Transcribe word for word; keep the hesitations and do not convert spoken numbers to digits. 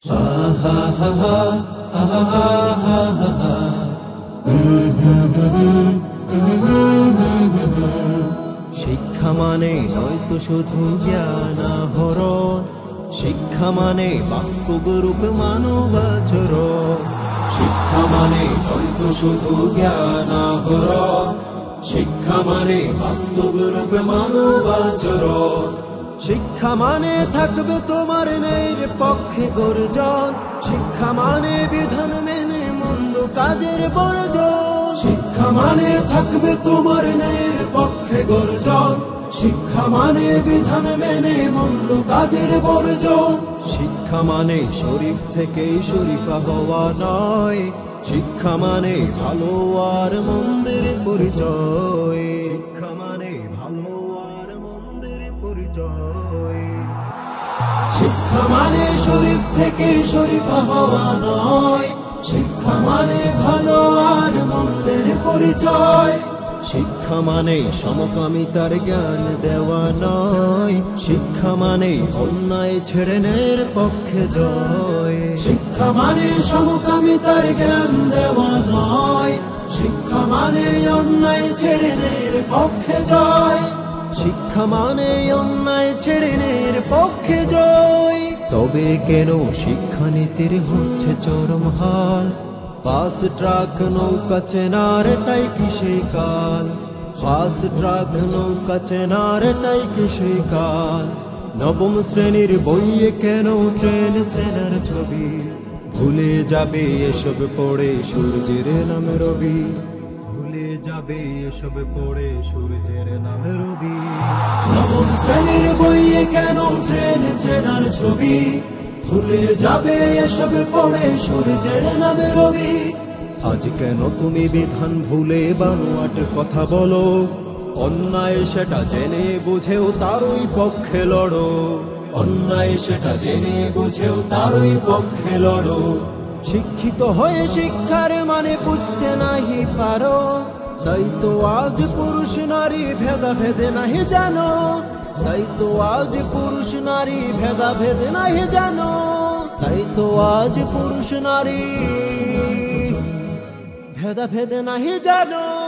শিক্ষা মানে নয়তো শুধু জ্ঞান আহরণ, শিক্ষা মানে বাস্তব রূপে মানব আচরণ। শিক্ষা মানে নয়তো শুধু জ্ঞান আহরণ, শিক্ষা মানে বাস্তব রূপে মানব আচরণ। শিক্ষা মানে থাকবে তোমার ন্যায়ের পক্ষে গর্জন, শিক্ষা মানে বিধান মেনে মন্দ কাজের বর্জন। শিক্ষা মানে থাকবে তোমার ন্যায়ের পক্ষে গর্জন, শিক্ষা মানে বিধান মেনে মন্দ কাজের বর্জন। শিক্ষা মানে শরীফ থেকে শরীফা হওয়া নয়, শিক্ষা মানে ভালো আর মন্দের পরিচয়। শিক্ষা মানে ভালো আর মন্দের পরিচয়। শিক্ষা মানে শরীফ থেকে শরীফা হওয়া নয়, শিক্ষা মানে ভালো আর মন্দের পরিচয়। শিক্ষা মানে সমকামিতার জ্ঞান দেওয়া নয়, শিক্ষা মানে অন্যায় ছেড়ে নের পক্ষে জয়। শিক্ষা মানে সমকামিতার জ্ঞান দেওয়া নয়, শিক্ষা মানে অন্যায় ছেড়ে নের পক্ষে জয়। শিক্ষা মানে অন্যায় ছেড়ে নের পক্ষে জয়। তবে কেন শিক্ষানীতির হচ্ছে চরম হাল, বাস ট্রাক নৌকা চেনার টাই কি সেই কাল। বাস ট্রাক নৌকা চেনার টাই কি সেই কাল। নবম শ্রেণীর বইয়ে কেন ট্রেন চেনার ছবি, ভুলে যাবে এসব পড়ে সূর্যের নামে রবি। ভুলে যাবে এসব পড়ে সূর্যের নামে রবি। নবম শ্রেণীর বইয়ে কেন ট্রেন চেনার ছবি, ভুলে যাবে এসব পড়ে সূর্যের নামে রবি। আজ কেন তুমি বিধান ভুলে বানোয়াট কথা বলো, অন্যায় সেটা জেনে বুঝেও তারই পক্ষে লড়ো। অন্যায় সেটা জেনে বুঝেও তারই পক্ষে লড়ো। শিক্ষিত হয়ে শিক্ষার মানে বুঝতে নাহি পারো, তাই তো আজ পুরুষ নারী ভেদাভেদে নাহি জানো। তাই তো আজ পুরুষ নারী ভেদাভেদে নাহি জানো। তাই তো আজ পুরুষ নারী ভেদাভেদে নাহি জানো।